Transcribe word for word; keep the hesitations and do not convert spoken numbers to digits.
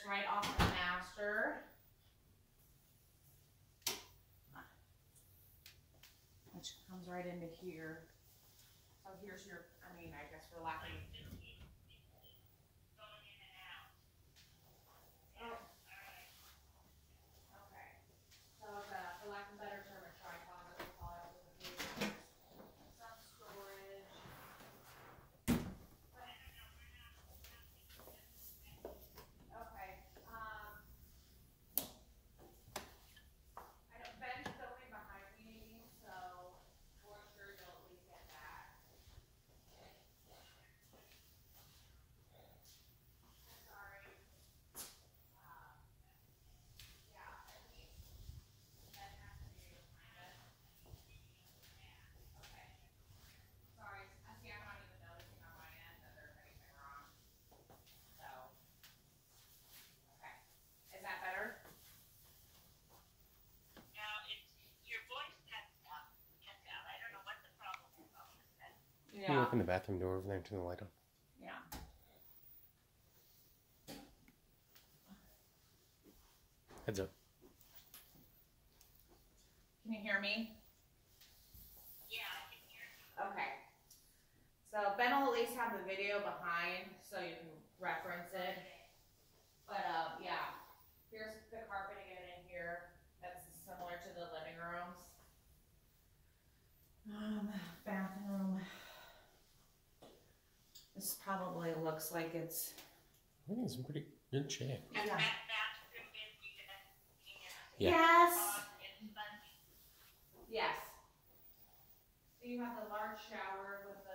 right off the master. Which comes right into here. So here's your, I mean, I guess for lack of Can you open the bathroom door over there and turn the light on? Yeah. Heads up. Can you hear me? Yeah, I can hear you. Okay. So Ben will at least have the video behind so you can reference it. But um, yeah, here's the carpet again in here. That's similar to the living rooms. Um, bathroom. This probably looks like it's. I think it's in pretty good shape. Yeah. And that bathroom is you gonna, Yeah. Yes. uh, it's spongy. Yes. So you have the large shower with